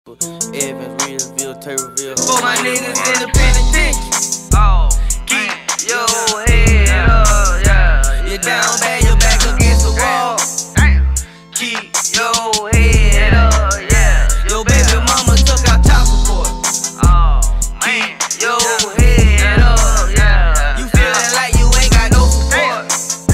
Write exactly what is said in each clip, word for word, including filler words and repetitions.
Evans, Reedsville, Turbeville. For my niggas in the penitentiary. Oh, keep your head up, yeah. You're down bad, you're back against the wall. Keep your head up, yeah. Your baby mama took out child support. Oh, man. Keep your head up, yeah. You feeling like you ain't got no support.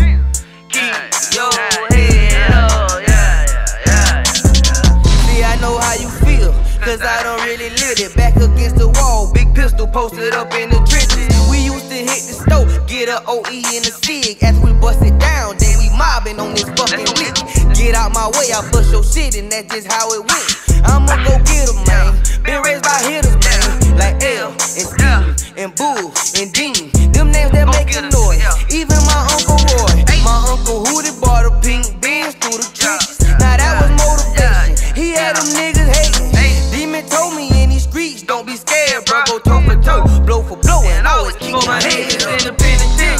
Keep your head up, yeah, yeah, yeah. See, I know how you feel, cause I don't really live it. Back against the wall, big pistol posted up in the trenches. We used to hit the stove, get a O E in the cig. As we bust it down, then we mobbing on this fucking lick. Get out my way, I bust your shit, and that's just how it went. I'ma go get 'em, man. Been raised by hitters, man. Like L, and Steve, and Bull, and Dean. Them names that make a noise. Even my Uncle Roy. My Uncle Hootie bought a pink Benz through the trenches. Now that was motivation. He had them niggas hating. Demon told me in these streets, don't be scared, bro. Go toe for toe, blow for blow, and always keep my head in the penitentiary.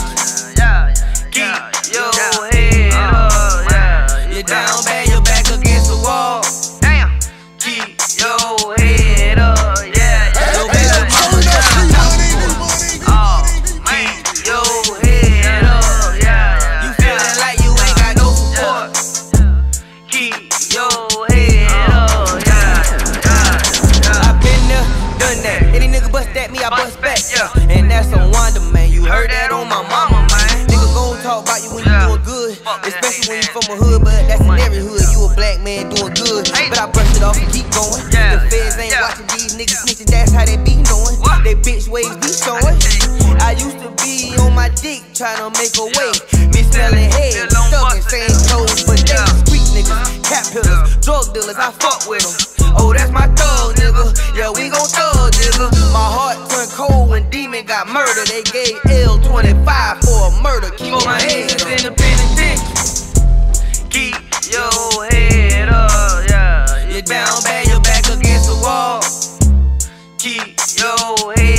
Keep your head up, yeah. You're down bad, you're back against the wall. Damn. Keep your head up, yeah. Your baby mama down. Oh, man. Keep your head up, yeah. You feeling like you ain't got no support. Keep your head up, yeah, yeah, yeah. I been there, done that. Any nigga bust at me, I bust back, yeah. And that's on Wonder, man. You heard that on my mama, man. Nigga gon' talk about you when you doing good, especially when you from a hood, but that's in every hood. You a black man doing good, but I brush it off and keep going. The feds ain't watching these niggas snitching, that's how they be knowing. They bitch ways be showing. I used to be on my dick trying to make a way. Me smelling head, stuck in same clothes, but they street niggas, cap hitters, drug dealers, I fuck with them. Oh, that's my thug, nigga. Yeah, we gon' thug, nigga. My heart turned cold when Demon got murdered. They gave L twenty-five for a murder. Keep my head in the penitentiary. Keep your head up, yeah. You're down bad, you're back against the wall. Keep your head